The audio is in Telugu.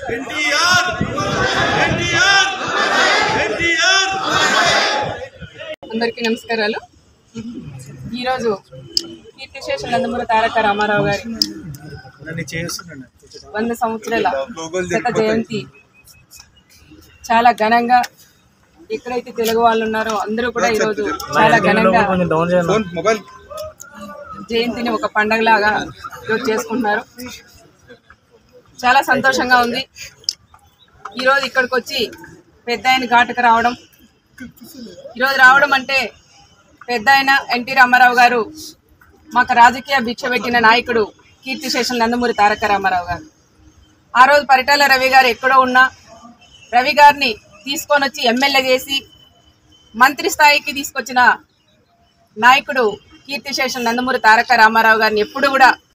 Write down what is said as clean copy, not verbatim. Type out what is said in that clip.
అందరికీ నమస్కారాలు. ఈరోజు కీర్తిశేషులు నందమూరి తారక రామారావు గారి 100 సంవత్సరాల శత జయంతి చాలా ఘనంగా ఎక్కడైతే తెలుగు వాళ్ళు ఉన్నారో అందరూ కూడా ఈరోజు చాలా ఘనంగా జయంతిని ఒక పండగలాగా ఈరోజు చేసుకుంటున్నారు. చాలా సంతోషంగా ఉంది. ఈరోజు ఇక్కడికి వచ్చి పెద్ద ఆయన ఘాటుకు రావడం, ఈరోజు రావడం అంటే పెద్ద ఆయన ఎన్టీ రామారావు గారు మాకు రాజకీయ భిక్ష పెట్టిన నాయకుడు కీర్తిశేషులు నందమూరి తారక రామారావు గారు. ఆ రోజు పరిటాల రవి గారు ఎక్కడో ఉన్నా రవి గారిని తీసుకొని వచ్చి ఎమ్మెల్యే చేసి మంత్రి స్థాయికి తీసుకొచ్చిన నాయకుడు కీర్తిశేషులు నందమూరి తారక రామారావు గారిని ఎప్పుడు కూడా